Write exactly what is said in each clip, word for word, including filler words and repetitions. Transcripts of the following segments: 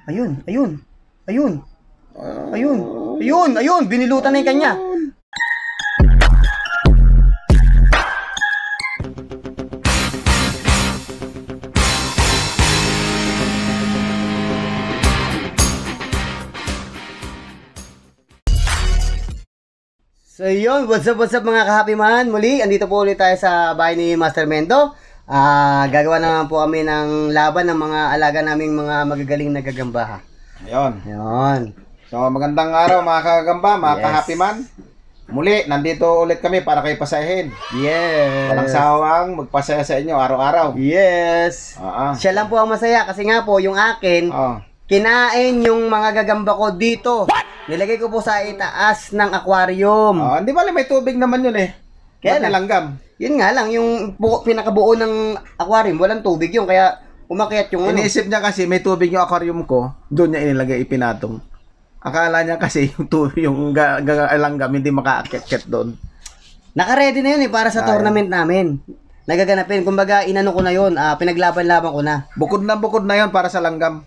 Ayun, ayun. Ayun. Ayun. Ayun, ayun. Binilutan na yung kanya. So yun, what's up, what's up mga ka-happy man? Muli, andito po ulit tayo sa bahay ni Master Mendo. Ah, gagawa na naman po kami ng laban ng mga alaga naming mga magagaling na gagamba. Ayun. Ayun. So magandang araw mga kagamba, mga Yes. ka-happy man. Muli, nandito ulit kami para kayo pasahin. Yes. Walang sawang magpasaya sa inyo araw-araw. Yes. Oo. Siya lang po ang masaya kasi nga po yung akin, Oo. kinain yung mga gagamba ko dito. Nilagay ko po sa itaas ng aquarium. Oo, hindi bali may tubig naman yun eh. Kaya Kaya lang. langgam. Yun nga lang, yung bu- pinakabuo ng aquarium, walang tubig yun. Kaya umakyat yung ano. Iniisip niya kasi may tubig yung aquarium ko, doon niya inilagay ipinatong. Akala niya kasi yung tubig, yung ga- ga- langgam hindi makaakyat-kyat doon. Naka-ready na yun eh para sa Ayun. tournament namin. Nagaganapin. Kumbaga, inano ko na yun. ah, pinaglaban-laban ko na. Bukod na bukod na yon para sa langgam.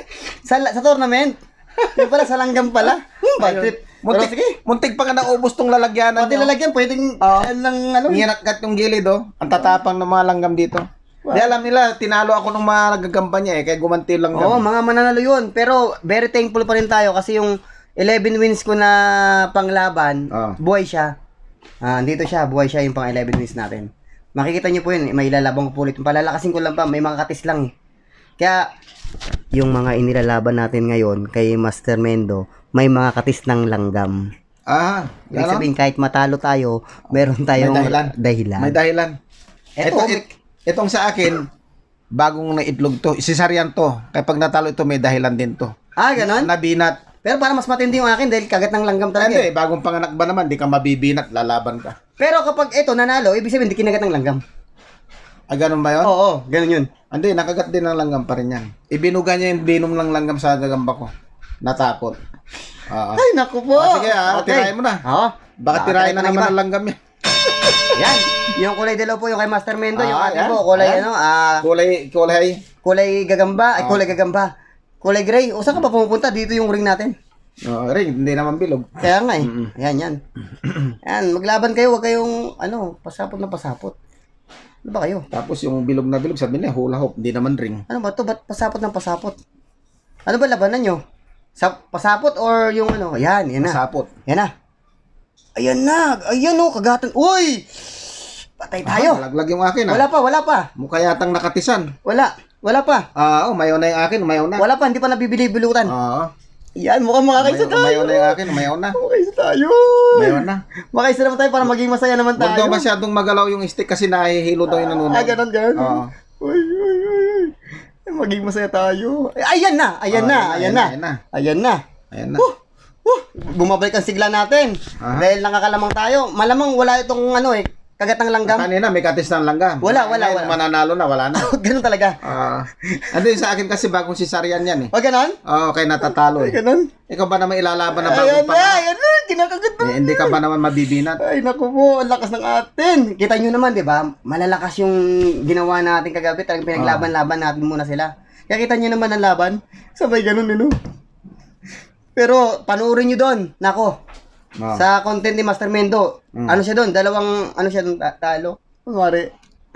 Sa, sa tournament? Yung pala, sa langgam pala. Hmm, bad Ayun. trip. Pero Muntik, sige. muntik pa nga naubos tong lalagyanan. Pati niyo. lalagyan, pwedeng Oo. uh, ng ano. Nginatkat yung gilid oh. Ang tatapang ng mga langgam dito. Di alam nila, tinalo ako ng mga nagagampanya eh, kaya gumanti lang Oo, kami. mga mananalo yun. Pero very thankful pa rin tayo kasi yung eleven wins ko na panglaban, Oo. buhay siya. Ah, dito siya, buhay siya yung pang eleven wins natin. Makikita niyo po yun, may ilalabang ko po ulit. Palalakasin ko lang pa, may mga katis lang eh. Kaya, yung mga inilalaban natin ngayon kay Master Mendo, may mga katis ng langgam. Ah, Ibig yan sabihin, kahit matalo tayo, meron tayong May dahilan. dahilan. May dahilan. Eto, Ito, it- itong sa akin, bagong naitlog to. Isisaryan to. Kaya pag natalo ito, may dahilan din to. ah, ganon? Nabinat. Pero para mas matindi yung akin dahil kagat ng langgam talaga Hindi, eh. bagong panganak ba naman, di ka mabibinat, lalaban ka. Pero kapag ito nanalo, ibig sabihin, di kinagat ng langgam. Ah, ganun ba yun? Oo, ganun yun. Hindi, nakagat din ng langgam pa rin yan. Ibinuga niya yung binom ng langgam sa gagamba ko. Natakot. Oo. Ay, naku po. Ah, sige, ah, tirahin mo na. Oo. Baka tirahin na naman ng langgam yan. Yan. Yung kulay dilaw po, yung kay Master Mendo. yung Ah, atin yan. po, kulay Ayan. ano, ah, Kulay, kulay. kulay gagamba. Ay, Ah. kulay gagamba. Kulay gray. O, saan ka pa pumupunta? Dito yung ring natin. Oh, ring, hindi naman bilog. Kaya nga eh. Mm-mm. Ayan, yan. Yan, maglaban kayo. Huwag kayong, ano, pasapot na pasapot. Ano ba kayo? Tapos yung bilog na bilog, sabi niya, hula hoop, hindi naman ring. Ano ba to? Ba't pasapot ng pasapot? Ano ba labanan nyo? Sa pasapot or yung ano? Ayan, yan na. Masapot. Yan na. Ayan na. Ayan o, kagatan. Uy! Patay tayo. Ah, malaglag yung akin ah. Wala pa, wala pa. Mukha yatang nakatisan. Wala. Wala pa. Ah, oh, mayaw na yung akin, mayaw na. Wala pa, hindi pa nabibili-bilutan. Oo. Yan, mukhang makakaisa Mayaw, tayo. mayaw na yung akin, mayaw na. Makakaisa tayo. Mayaw na. Makaisa naman tayo para maging masaya naman Huwag tayo. daw masyadong magalaw yung stick kasi nahihilo daw yung nanonood. Ah, ganun, ganun. Oo. Uy, uy, uy, uy. Maging masaya tayo. Ay, ayan na, ayan Oh, na, ayan ayan na, na. ayan na. Ayan na. Ayan na. Huh, huh. Bumabalik ang sigla natin. Aha. Dahil nakakalamang tayo. Malamang wala itong ano eh, kagat ng langgam. Kanina may katis ng langgam. Wala, wala, Ngayon, wala. mananalo na, wala na. Ganun talaga. Ah, ano yung sa akin kasi bagong sisaryan yan eh. O ganon? Oo, kaya natatalo eh. Ganon? Ikaw ba naman ilalaban na Ayan bagong na, panganak? ayan na. Kinakagat na. Eh, hindi ka ba naman mabibinat? Ay, naku po, ang lakas ng atin. Kita nyo naman, di ba? Malalakas yung ginawa natin kagabi. Talagang pinaglaban-laban natin muna sila. Kaya kita nyo naman ang laban. Sabay ganun, ano? Pero, panoorin nyo doon. Nako, Oo. sa content ni Master Mendo, Mm. ano siya doon? Dalawang, ano siya doon? Ta- talo? Kumari.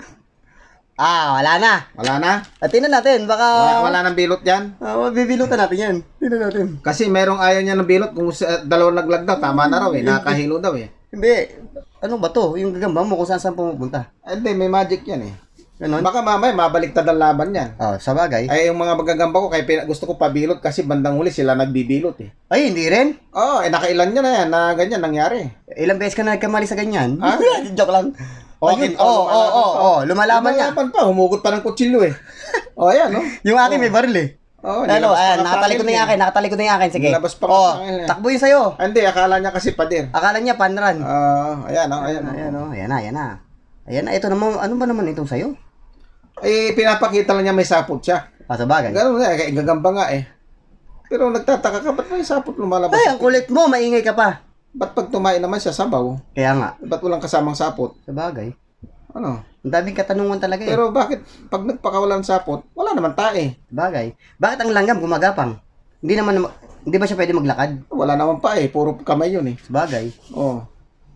Ah, wala na. Wala na? At tingnan natin, baka... Wala, wala nang bilot yan? Ah, mabibilutan natin yan. Tingnan natin. Kasi merong ayaw niya ng bilot. Kung sa, dalawang laglag daw, tama na raw eh. Nakahilo daw eh. Hindi. Ano ba to? Yung gagamba mo kung saan saan pumupunta. Eh, Hindi, may magic yan eh. Ganon? Baka mamaya mabaliktad ang laban yan. Ah, sa bagay. Ay, yung mga magagamba ko, kaya pina- gusto ko pabilot kasi bandang huli sila nagbibilot eh. Ay, hindi rin. Oo, oh, eh nakailan niya na yan na ganyan nangyari. Ilang beses ka na nagkamali sa ganyan? Ha? Joke lang. Okay, Ayun, oo, oo, oo, oo, lumalaban niya. Lumalaban pa, humugot pa ng kutsilyo eh. O, oh, ayan, no? Yung akin may baril eh. Oo, Ano, nilabas pa ayan, nga nakatalikod na yung pangil akin, nakatalikod na yung akin, sige. Nilabas pa nga Oh, pangil eh. takbo yun sa'yo. Ah, hindi, akala niya kasi padir. Akala niya panran. Ah, ayan, oh, ayan. Ayan, oh, ayan na, ayan na. Ayan na, ito naman, ano ba naman itong sa'yo? Eh, pinapakita lang niya may sapot siya. Ah, sa bagay. Ganun nga, kaya gagamba nga eh. Pero nagtataka ka, ba't may sapot lumalabas? Ay, ang kulit mo, maingay ka pa. Ba't pag tumain naman siya sabaw? Kaya nga, Ba't walang kasamang sapot? sa bagay. Ano? Ang daming katanungan talaga eh. Pero bakit pag nagpakawalan sapot, wala naman tae. Sa bagay. Bakit ang langgam gumagapang? Hindi naman, hindi ba siya pwede maglakad? Wala naman pa eh, puro kamay yun eh. Sabagay. Oh.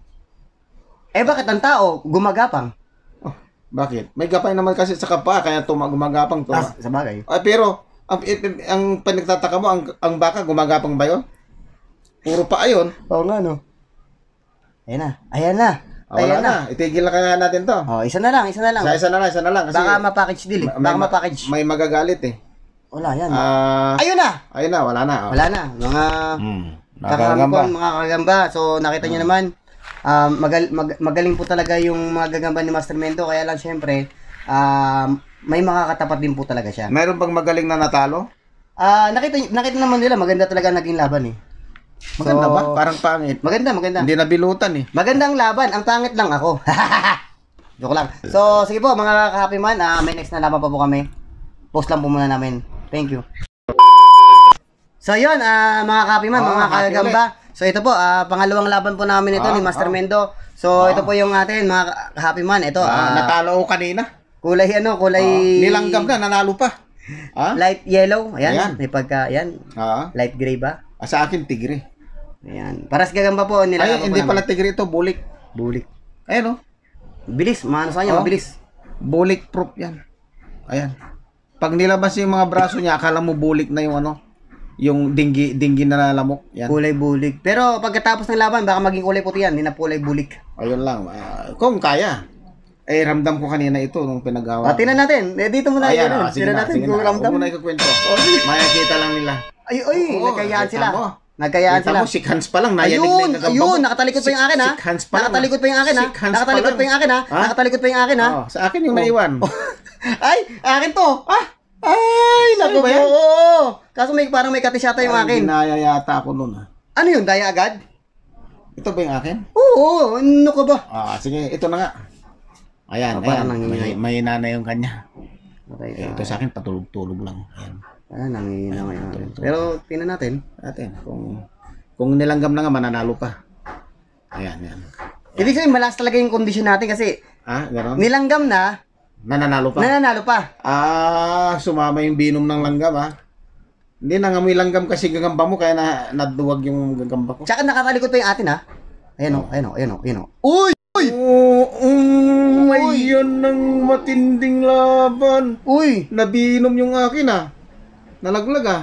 Eh, bakit ang tao gumagapang? Oh, bakit? May gapay naman kasi sa kapa, kaya tuma gumagapang to. Ah, sabagay. Ay, pero, ang, ang pinagtataka mo, ang, ang baka gumagapang ba yun? Puro pa ayon. Oo nga, no? Ayan na. Ayan na. Ah, wala Ayan na. na. Itigil na kaya natin to. Oh, isa na lang, isa na lang. Sa isa na lang, isa na lang. Kasi Baka ma-package deal eh. may, Baka ma- ma-package. may magagalit eh. Wala yan. Ah, Ayun na! ayun na, wala na. Oh. Wala na. Mga Hmm. kakangkon, mga kagamba. So, nakita nyo naman, um, magal- mag- magaling po talaga yung mga gagamba ni Master Mendo. Kaya lang, syempre, um, may makakatapat din po talaga siya. Mayroon bang magaling na natalo? Ah, nakita, nakita naman nila, maganda talaga naging laban eh. Maganda So, ba? Parang pangit. Maganda, maganda. Hindi nabilutan eh. Magandang laban, ang pangit lang ako. Joke lang. So, sige po, mga ka-happy man, ah, may next na laban pa po kami. Post lang po muna namin. Thank you. So, yun, ah, mga ka-happy man, Oh, mga happy kagamba. So, ito po, ah, pangalawang laban po namin ito Ah, ni Master ah. Mendo. So, Ah. ito po yung atin, mga ka-happy man. Ito, Ah, ah, natalo ko kanina. kulay ano, kulay... Ah, nilanggam na, nanalo pa. Ah? Light yellow. Ayan, Ayan. may pagka, ayan. Ah, Light gray ba? ah, sa akin tigre. Ayan. Paras gagamba po, nilalaban Ay, hindi po pala namin. tigre ito, bulik. Bulik. Ayun oh. Bilis, maano sa kanya, Oh. mabilis. Bulik proof yan. Ayan. Pag nilabas yung mga braso niya, akala mo bulik na yung ano, yung dinggi, dinggi na lamok. Yan. Kulay bulik. Pero pagkatapos ng laban, baka maging kulay puti yan. Hindi na kulay bulik. Ayun lang. Ah, kung kaya. Eh, ramdam ko kanina ito nung pinagawa. O, tingnan natin. Eh, dito muna. Ayan, Ayan, ah, sige tingnan na, natin sige kung na. ramdam. Huwag mo na ikakwento. O, sige. Makikita lang nila. Ay, ay, Oo, nagkayaan kita sila. mo. Nagkayaan Kita sila. mo, si Hans pa lang. Nayanig Ayun, na yung gagamba ayun, mo. nakatalikod pa yung akin ha. Si Hans pa lang. Nakatalikod pa yung akin ha. Si Hans pa Nakatalikod lang. pa yung akin ha. Ha? Nakatalikod pa yung akin ha. Oh, sa akin yung naiwan. Ay, akin to. Ah, ay, naku ba po. yan? Oo. Kaso may parang may katis yata yung Parang akin. ginaya yata ako nun. Ah. Ano yun, daya agad? Ito ba yung akin? Oo, ano ka ba? Ah, sige, ito na nga. Ayan, Ah, parang ayan. nanginginig. May, may nanay yung kanya. Patay Eh, ito sa akin, patulog-tulog lang. Ayan. Ah, nangihina ngayon. Ito, ito. Pero, tingnan natin. Atin, kung kung nilanggam na nga, mananalo pa. Ayan, ayan. Ibig sabihin, malakas talaga yung kondisyon natin kasi Ah, gano'n? nilanggam na, Nananalo pa? nananalo pa. Ah, sumama yung binom ng langgam, ah. Hindi, nangamoy langgam kasi gagamba mo, kaya na, naduwag yung gagamba ko. Tsaka nakatalikod pa yung atin ha. Ayan o, ayan o, ayan o, ayan o. Uy! Oo, um, Uy! ayan ng matinding laban. Uy! Nabinom yung akin, ah. Nalaglag, ah.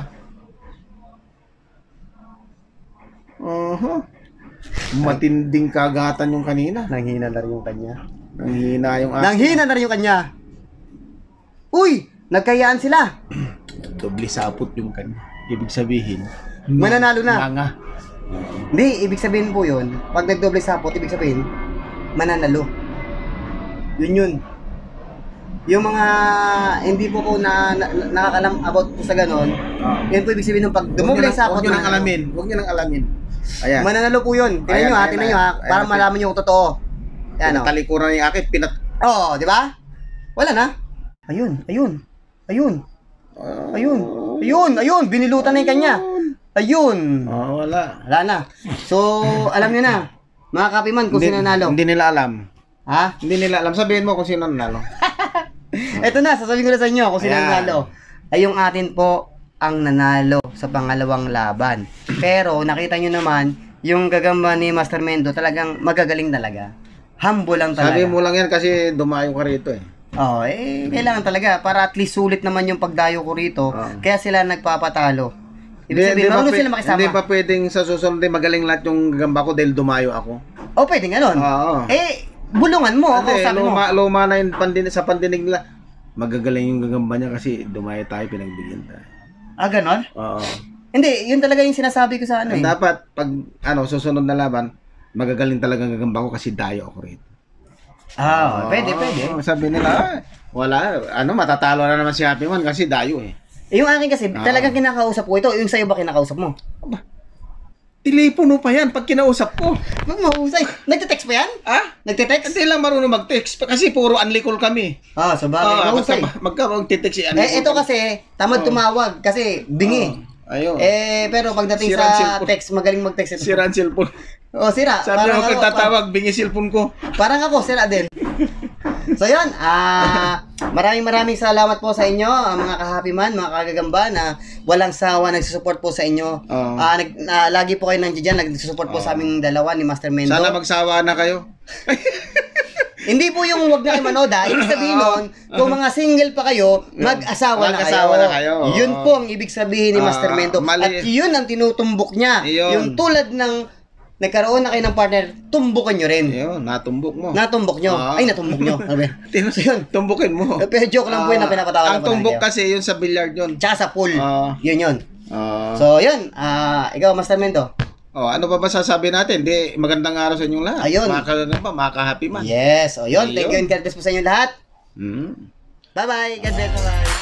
Aha. Matinding kagatan yung kanina. Nanghina na rin yung kanya. Nanghina yung akin. Nanghina na rin yung kanya. Uy! Nagkayaan sila. Doble sapot yung kanya. Ibig sabihin, Mananalo na. nga. Hindi, ibig sabihin po yun, pag nagdoble sapot, ibig sabihin, mananalo. Yun yun. Yung mga hindi po po na, na nakakalam about po sa ganon, Ah. yun po ibig sabihin ng pag Huwag dumoble nyo nang- sapot, Huwag nyo nang mananalo. alamin. Huwag nyo nang alamin. Ayan. Mananalo po yun. Tingnan Ayan, nyo ha, ayan, tingnan nyo ha, ayan. para Ayan, malaman nyo kung totoo. Yan o. Talikuran yung akin, pinat... Oo, di ba? Wala na. Ayun, ayun, ayun, ayun, ayun, ayun, binilutan na yung kanya. Ayun. Oh, wala. Wala na. So, alam nyo na, mga kapiman, kung sino nanalo. Hindi nila alam. Ha? Hindi nila alam. Sabihin mo kung sino nanalo. Ito na, sasabihin ko na sa inyo kung sino Ayan. nanalo. Ay yung atin po ang nanalo sa pangalawang laban. Pero nakita nyo naman, yung gagamba ni Master Mendo talagang magagaling talaga. Humble lang talaga. Sabi mo lang yan kasi dumayo ka rito eh. Oo, eh, kailangan talaga para at least sulit naman yung pagdayo ko rito. Oo. Kaya sila nagpapatalo. Ibig Hindi- sabihin, hindi ba marunong pwe- sila makisama. Hindi pa pwedeng sa susunod din magaling lahat yung gagamba ko dahil dumayo ako. O, pwede nga nun. Oo. Eh, bulungan mo, ako Hindi, sabi mo. luma, luma na yung pandin, sa pandinig nila. Magagaling yung gagamba niya kasi dumayo tayo, pinagbigyan tayo. Ah, ganon? Oo. Hindi, yun talaga yung sinasabi ko sa ano eh. Dapat pag ano susunod na laban, magagaling talaga ang gagamba ko kasi dayo ako rito. Ah, pwede, pwede. Oo, sabi nila, "Ah, wala, ano, matatalo na naman si Happy Man kasi dayo eh. Eh, yung akin kasi, Ah. talagang kinakausap ko ito. Yung sa'yo ba kinakausap mo? Telepono pa yan pag kinausap ko. Mag mahusay. Nagte-text pa yan? Ah? Nagte-text? Hindi lang marunong mag-text kasi puro unlicol kami. Ah, sa bagay. Ah, mahusay. magka, magka mag-text si unlicol. Eh, ito kasi, tamad Oo. tumawag kasi bingi. Ayun. Eh, pero pagdating Sira ang sa cellphone. text, magaling mag-text ito. Sira ang cellphone. Oh, sira. Sabi Parang ako ako, tatawag, bingi cellphone ko. Parang ako, sira din. So yun, ah maraming maraming salamat po sa inyo, ah, mga ka-happy man, mga kagagamba na walang sawa nagsusupport po sa inyo. Oo. Ah nag, na- lagi po kayo nandiyan dyan, nagsusupport po Oo. sa aming dalawa ni Master Mendo. Sana magsawa na kayo. Hindi po yung wag na kayo manood, ha. Ibig sabihin nun, kung mga single pa kayo, mag-asawa na kayo. Mag-asawa na kayo. Yun po ang ibig sabihin ni Master Ah, Mendo. mali. At yun ang tinutumbok niya. Yun. Yung tulad ng nagkaroon na kayo ng partner, tumbukan nyo rin. Ayun, natumbok mo. Natumbok nyo. Ah. Ay, natumbok nyo. Sabi. Tin- So yun. Tumbukin mo. Eh, Pero joke lang po yun na Ah, pinapatawa Ang ko na tumbok kayo. kasi yun sa billiard yun. Tsaka sa pool. Ah. Yun yun. Ah. So, yun. Ah, ikaw, Master Mendo. oh, ano pa ba sasabi natin? Di, magandang araw sa inyong lahat. Ayun. Maka, ano pa, maka-happy man. Yes. O, yun. Thank you Ayun. and God bless po sa inyo lahat. Hmm. Bye-bye. God bless. Bye-bye.